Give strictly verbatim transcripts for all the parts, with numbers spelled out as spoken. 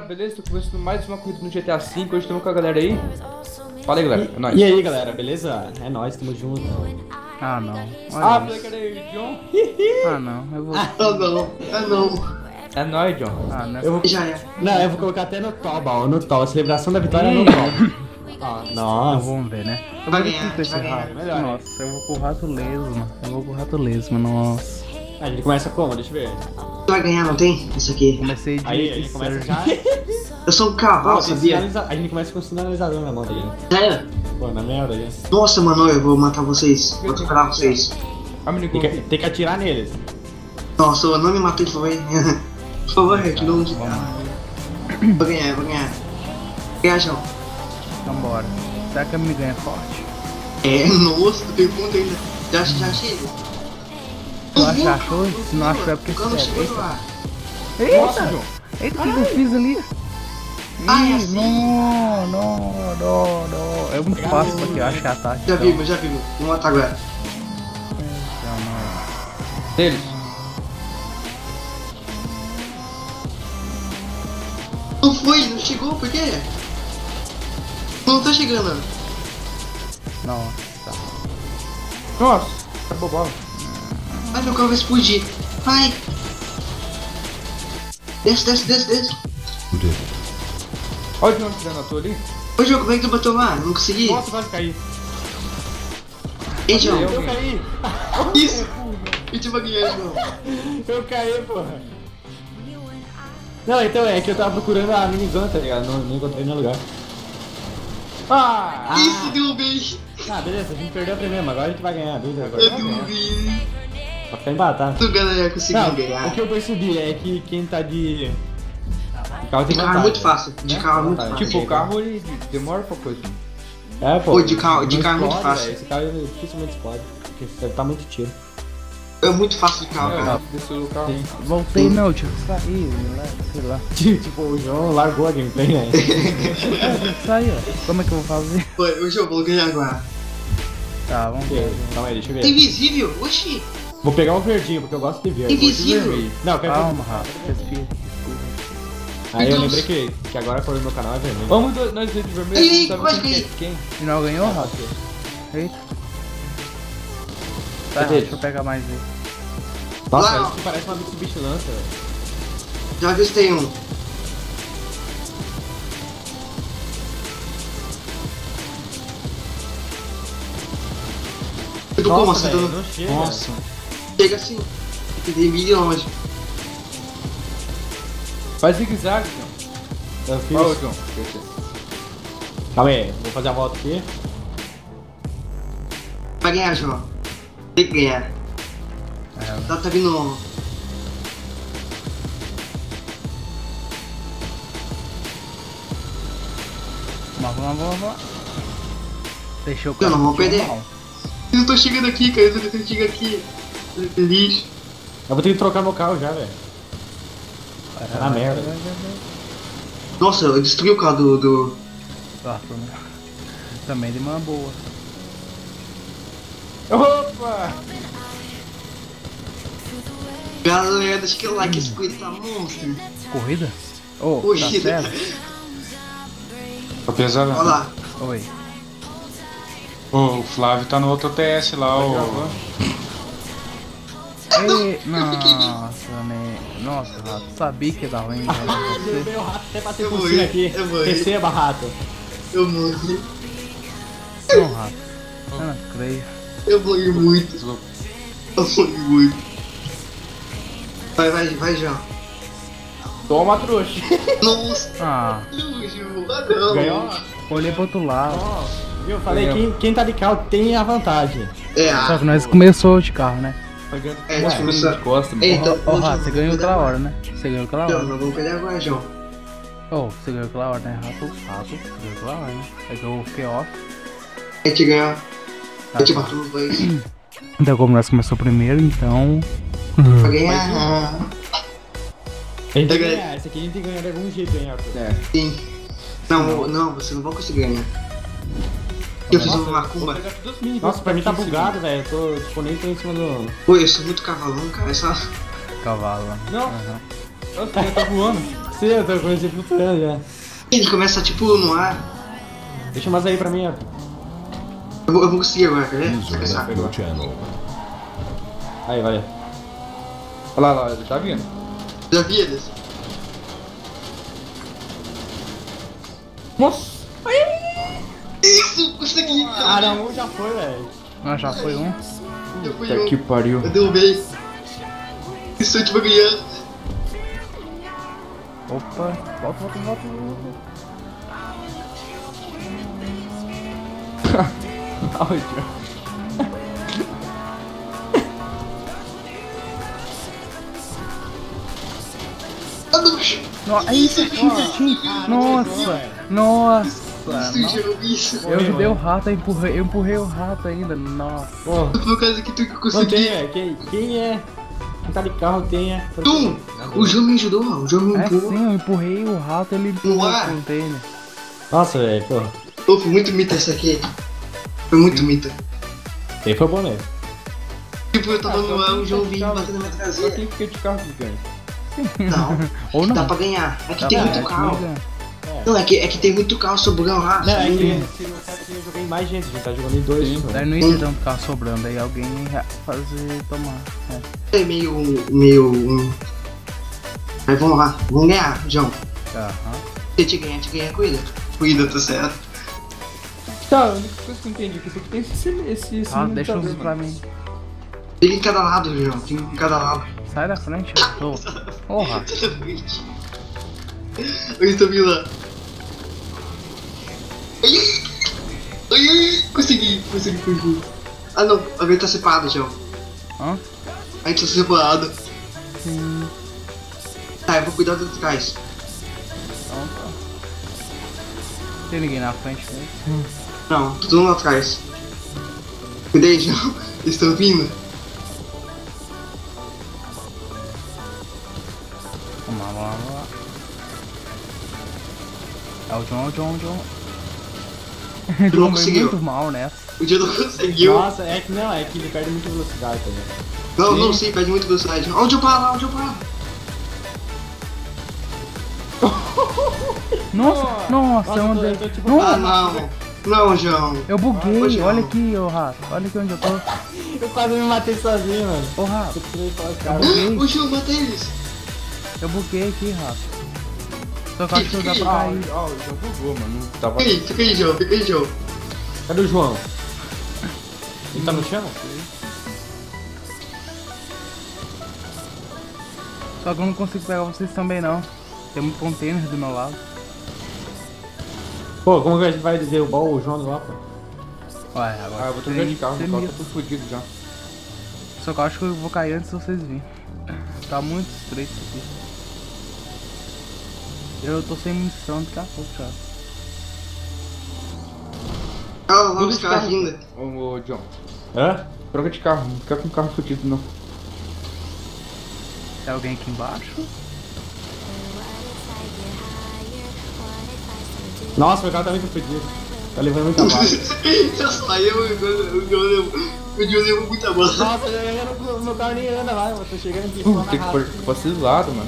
beleza? Tô começando mais uma corrida no G T A cinco, hoje estamos com a galera aí. Fala aí, galera, é nóis. E aí, galera, beleza? É nóis, tamo junto. Ah, não. Olha Ah, isso. falei que era aí, John. Ah, não. Eu vou... Ah não, ah não. É nóis, John. Ah, não. Eu vou... Já é. Não, eu vou colocar até no toba, ó, no toba. Celebração da vitória no toba. Ah, Então nossa. vamos ver, né? Eu Vai vou ganhar, com esse vai ganhar. rato. Melhor, né? Nossa, eu vou com o rato lesma. Eu vou com o rato lesma, nossa. A gente começa como? Deixa eu ver. Tu vai ganhar, não tem? Isso aqui. Comecei de Aí, a gente começa Sérgio. já. Eu sou um cavalo, Nossa, sabia? sinaliza- A gente começa com o sinalizador na mão dele. Sério? Pô, na merda aí. Nossa, mano, eu vou matar vocês. Vou atropelar vocês. Ah, menino, Tem que, tem que atirar neles. Nossa, eu não me matei, por favor. Por favor, que não de Vamos. Vou ganhar, vou ganhar. Ganhar, João. Vambora. Será que a me ganha forte? É, nossa, tu pergunta ainda. Já, já chega. Tu acha, achou? Se não achou é porque Quando você chegou é. lá. Nossa, John. Eita, o que eu fiz ali? Ai, Ih, assim? não, não, não, não. É muito fácil porque eu acho que é ataque. Já então. vimos, já vimos. Vou matar agora. Então, não. Deles. Não foi, não chegou, por quê? Não tá chegando. Nossa. Nossa, acabou a bola. Ai, meu carro vai explodir. Ai. Desce, desce, desce, desce. Olha o John tirando a tua ali. Ô, João, como é que tu bateu lá? Não consegui. Nossa, quase caí. Ei, João. Eu- Eu caí. Isso. Eu te baguei, João. Eu caí, porra. Não, então é que eu tava procurando a minizona, tá ligado? Não, não encontrei nenhum lugar. Ah! Isso, derrubei. Ah, beleza, a gente perdeu a primeira, mas agora a gente vai ganhar, dúvida agora. Eu Vai ganhar. derrubei. Vai ficar embatado. Tu, galera, conseguiu Não, ganhar. o que eu percebi é que quem tá de... de carro De tem carro é vantagem, muito fácil. De né? carro é muito Vantagem. fácil. Tipo, o carro ele demora pra coisa. É, pô. Pô, de carro- de não carro é muito explode, fácil. velho. Esse carro dificilmente explode, porque deve tá muito tiro. É muito fácil de carro, É, cara. desceu do carro. Sim. Voltei não, tinha que sair, né? Sei lá. Tipo, o João largou a gameplay, né? É, tem que sair, ó. Como é que eu vou fazer? Pô, o João, vou ganhar agora. Tá, vamos ver. Calma aí, deixa eu É ver. invisível? Oxi. Vou pegar o verdinho, porque eu gosto de verde. Invisível. Não, eu quero Calma, Rafa. Respira. Aí eu Então- lembrei que, que agora a cor do meu canal é vermelho. Vamos do- nós dois de vermelho, Ei, não sabe quase quem que é caí. quem. Final ganhou, Rafa? Eita. Tá, Cadê? deixa eu pegar mais esse. Nossa, Lá, ó. isso que parece uma Mitsubishi Lancer, velho. Já avistei um. Eu tô como? Nossa, Você velho, tá... não chega. Nossa. Chega assim. Tem mil longe. Faz zigue-zague, John. Eu fiz. Ó, o John. Calma aí, vou fazer a volta aqui. Vai ganhar, João. Tem que ganhar. É, Tá, tá vindo... vamos, vamos, vamos, vamos. Deixa eu Eu não vou cair perder. mal. Eu não tô chegando aqui, cara. Eu tô tentando chegar aqui. Lixo. Eu vou ter que trocar meu carro já, velho. Tá na merda. Nossa, eu destruí o carro do... do... Ah, foi mal. Também de uma boa. Opa! Galera, deixa aquele like, esse coelho tá monstro. Corrida? Ô, tá Corrida. certo? Tô pesado. Olha lá. Oi. Ô, o Flávio tá no outro T S lá, ô. Ei, nossa, né? Nossa, Rato, sabia que ia dar ruim né, você. Derrubei o rato até passei Eu por vou cima ir, aqui. eu vou ir. Receba, rato. Eu morri. Não, Rato. Eu não creio. Eu morri muito. Eu morri muito. Vai, vai, vai, João. Toma, trouxa. Nossa, Ah, João. Ah, não. Ganhou? olhei pro outro lado. Ó, viu? Falei, quem, quem tá de carro tem a vantagem. É, Só ah. que nós começou de carro, né? Pagando É, com deixa eu ver de costa, mano. Eita, Ô, ô, Rato, João, você ganhou vou aquela perder hora, né? Você ganhou aquela João, hora. não vamos perder agora, João. Ô, você ganhou aquela hora, né? Rato, rato, você ganhou aquela hora, né? É que eu fiquei off. A gente ganhou. Tá, Eu te tá. mato os dois. Então, como nós começou primeiro, então. Pra ganhar. A gente tem que Ganhei. ganhar, esse aqui a gente tem que ganhar de algum jeito, hein, Arthur? É. Sim. Não, não, você não vai conseguir ganhar. Eu fiz uma macumba. Nossa, pra mim tá bugado, velho. Eu tô, tipo, nem tô em cima do... Pô, eu sou muito cavalão, cara. É só. Cavalo. Não. Aham. Nossa, ele tá voando. sei, eu tô com esse flutuando já. Ele começa tipo no ar. Deixa mais aí pra mim, ó. Eu vou, eu vou conseguir agora, quer ver? Vou começar. Aí, vai. Olha lá, olha lá, ele tá vindo. Já vi eles? Nossa! Isso, consegui, Ah, cara. não, um já foi, velho. Não, já foi um. Eu fui Puta um. que pariu. Eu derrubei. Isso eu tipo ganhando. Opa, volta, volta, volta, volta. Áudio. Ah, não. No, é isso, certinho, certinho. Nossa, nossa. Isso, João, isso. Eu ajudei o rato, eu empurrei, eu empurrei o rato ainda. Nossa. Pô, Por causa que tu não tem, consegui. velho. Quem, quem é? Quem tá de carro, quem é? Tu! O João me ajudou, o João me É empurrou. sim, eu empurrei o rato, ele empurrou No ar? o container. Nossa, velho, pô. Pô, foi muito mita esse aqui. Foi muito mita. Quem foi bom mesmo? Tipo, eu tava Ah, no só ar, quem o João fica de vinha carro- batendo na minha Só traseira. quem fica de carro que ganha. Não, Ou não. dá pra ganhar. É que Dá tem pra- muito é carro. que não. Não, é que, é que tem muito carro sobrando lá. Não, é subindo. que se não sabe que eu joguei em mais gente, a gente tá jogando em dois. Sim. então. Daí não ia ter tanto carro sobrando, aí alguém ia fazer tomar. É. É meio. meio. um. Mas vamos lá, vamos ganhar, João. Aham. Se te ganhar, te ganha a corrida. Corrida, tá certo. Tá, a única coisa que eu entendi é que tem esse. esse, esse Ah, deixa limitador, uns pra mano. mim. Tem em cada lado, João. Tem em cada lado. Sai da frente, eu tô. Porra. Sai da frente. Eu estou vindo lá. Ai, ai, ai, consegui, consegui, consegui. Ah não, a gente tá separado, João. Hã? A gente tá separado. Sim. Tá, eu vou cuidar dos trás. Então tá. Tem ninguém na frente mesmo? Não, tô todo mundo atrás. Cuidei, João. Eles estão vindo. Vamos lá, vamos lá, vamos lá. É o John, o John, o John. não John veio conseguiu. muito mal nessa. O dia não conseguiu. Nossa, é que não, é que ele perde muita velocidade também. Não, não, sim, perde muita velocidade. Onde eu paro? Onde eu paro? Nossa, nossa, eu eu tô- andei. eu tô tipo- Nossa, Ah, não. Não, João. eu buguei, Ô, João. olha aqui, ô rato. Olha aqui onde eu tô. Eu quase me matei sozinho, mano. Ô rato, Eu tirei fora, eu cara. buguei. O João, mata eles. Eu buguei aqui, rato. Só que eu acho que dá pra Ah, cair. ó, já bugou, mano. Não tava. Fica aí, fica aí, João. Fica aí, João. Cadê o João? Ele tá no chão? Só que eu não consigo pegar vocês também não. Tem muito container do meu lado. Pô, como que a gente vai derrubar o João lá, pô? Ué, agora. Ah, eu vou trocar de carro, Você o carro me- tá tudo fodido já. Só que eu acho que eu vou cair antes de vocês virem. Tá muito estreito isso aqui. Eu tô sem munição daqui a pouco já. Olha lá Tudo os de caras carro. vindo. Ô, ô, John, Hã? troca de carro, não fica com o carro fodido não. Tem alguém aqui embaixo? Nossa, meu carro tá muito fedido. Tá levando muita bala. Já saiu, o João levou. O João levou muita bala. Nossa, eu não- meu carro nem anda lá, eu tô chegando aqui. Uh, tem que pôr pra esse lado, mano.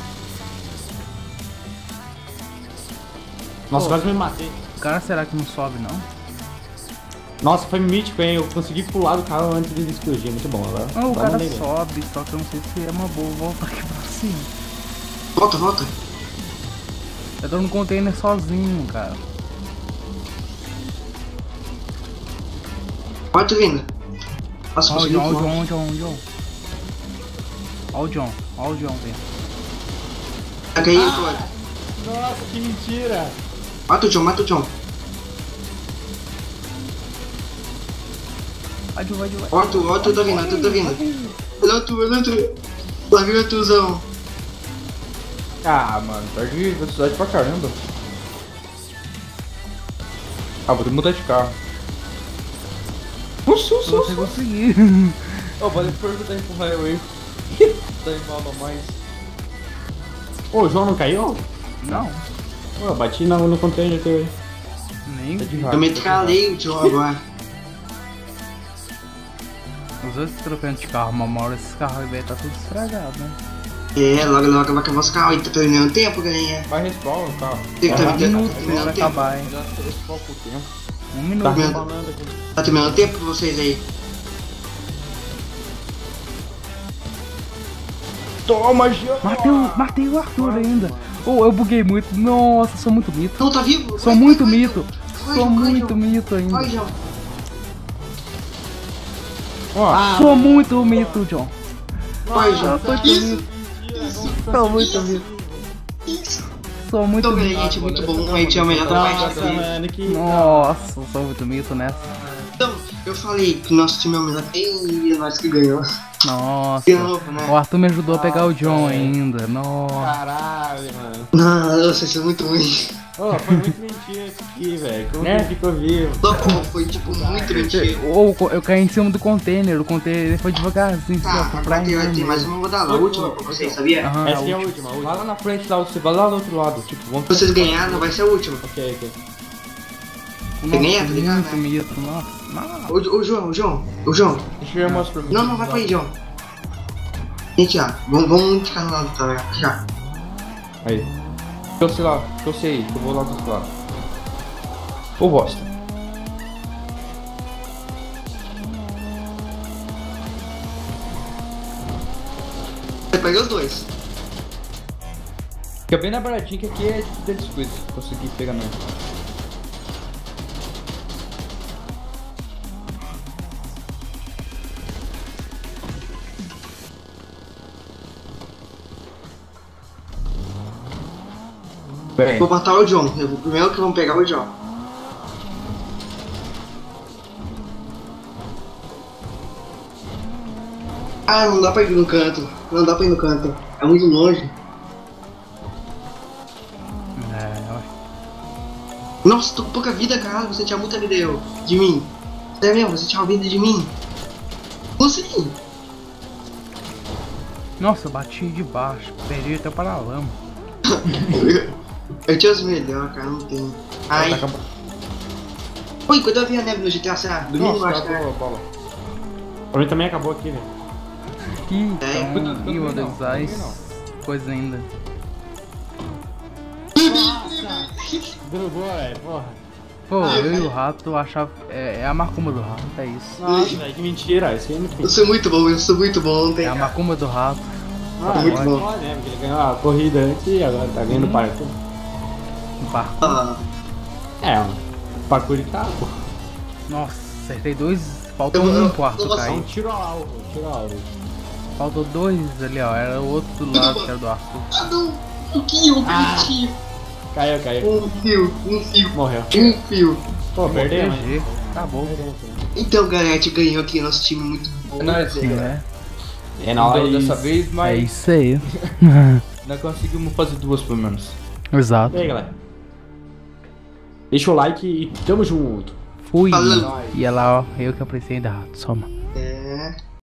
Nossa, quase me matei. O cara será que não sobe não? Nossa, foi mítico, hein? Eu consegui pular do carro antes de explodir. Muito bom, agora. Não, o agora cara mandei bem. sobe, só que eu não sei se é uma boa voltar aqui pra cima. Volta, volta. Eu tô no container sozinho, cara. Olha tu vindo. Nossa, Ó o consegui John, ó o pular. John, ó o John, ó o John. Ó o John, ó o John, velho. Tá caindo, olha. Nossa, que mentira! Mata o John, mata o John. Vai, John, vai, John, vai. Olha tu, olha tu, tá vindo, olha tu, tá vindo. Olha tu, olha tu. Lá vem o tuzão. Ah, mano, perde velocidade pra caramba. Ah, vou ter que mudar de carro. Nossa, nossa, Se você nossa. conseguir. Ô, valeu por ajudar a empurrar eu aí. Tá embalando mais. Ô, o João não caiu? Não, Pô, eu bati no, no container teu aí. nem Tá de vi. raiva. Eu me calei o John agora. Os outros trocando de carro, uma hora esses carros aí velho tá tudo estragado, né? É, logo logo vai acabar os carros. Tá terminando o tempo, galerinha. Vai respawn, tá? Tem que Um tá minuto tá pra terminando o tempo. acabar, hein? Respawn por tempo. Um Tá minuto. respawnando aqui. Tá terminando o tempo pra vocês aí. Toma, Jean! Matei o, matei o Arthur ainda. Oh, eu buguei muito. Nossa, sou muito mito. Não, tá vivo? Sou Vai, muito vai, vai, mito. vai, Sou vai, muito João. mito ainda. Vai, João. Ó, Sou muito mito, John. Vai, João. Eu tô muito Isso, mito. Sou muito mito. isso. Sou muito Então, mito. galerinha, gente, muito bom. A gente é o melhor da Nossa, parte também. mano, que... Nossa, eu sou muito mito nessa. Então, eu falei que nosso time é o melhor e é nós que ganhou. Nossa. De novo, né? O Arthur me ajudou a pegar o John ainda. Nossa. Caralho, mano. Não, vocês são muito ruins. Ô, foi muito mentira isso aqui, velho. Como Né? que ficou vivo? Louco, foi tipo muito mentira. Ou eu caí em cima do container. O container foi devagarzinho. Tá, assim, ó, mas pra vai ter, vai ter mim mais mesmo. uma rodada, a última pra vocês, sabia? Aham, Essa aqui é a a última, a vai última. lá na frente lá, você vai lá do outro lado. Tipo, vamos Se vocês ganharem, não vai ser a última. Ok, ok. última. ganha, tá Nossa, ligado, muito né? mito. Nossa. Nossa. Ô, ô João, ô João, ô João. Deixa eu mostrar pra mim. Não, não, vai pra aí, João. Gente, ó, vamos, vamos ficar no lado, tá ligado? Já. Aí. Eu sei lá, eu sei, eu vou lá do outro lado. Ô bosta. Você pega os dois. Fica bem na baratinha que aqui é tipo deles coisas. Consegui pegar não. Bem, Vou matar o John. Eu, o primeiro que vamos pegar é o John. Ah, não dá pra ir no canto. Não dá pra ir no canto. É muito longe. É, ué. Nossa, tô com pouca vida, cara. Você tinha muita vida eu. De mim. Sério mesmo, você tinha vida de mim. Consegui. Nossa, eu bati de baixo. Perdi até o paralama. Eu tinha os melhores, cara. Não tem. Ai. tá acabando. Oi, quando eu vi a neve no G T A, será? Domingo, Nossa, acho que acabou é. a bola. Pra mim também acabou aqui, velho. Ih, É, então, eu ih, meu também Deus, não, eu ai, também não. coisa ainda. Derrubou, velho, porra. Pô, eu e o rato achava. É, é a macumba do rato, é isso. Nossa, velho, que mentira. Isso aí é muito Eu mentira. sou muito bom, eu sou muito bom, não tem. É a macumba do rato. Ah, muito muito bom. bom, né? Porque ele ganhou a corrida antes e agora tá ganhando o parkour. No parque. Ah, É, um parkour de carro, pô. Nossa, acertei dois. Faltou Eu- um eu- pro Arthur eu- É um cair. tiro ao alvo, um tiro ao alvo. Faltou dois ali, ó. Era o outro do lado que era do Arthur. ah não! Um fio, um Ah. fio. Caiu, caiu. Um fio, um fio, Morreu. um fio. Pô, perdeu, G G. né? Acabou. Então, galera, a gente ganhou aqui, nosso time muito bom. É nóis, É, É não deu nóis. dessa vez, é mas isso aí. nós conseguimos fazer duas pelo menos. Exato. E aí, galera? Deixa o like e tamo junto. Fui. Falou. E é lá, ó. Eu que apreciei da rato. Soma.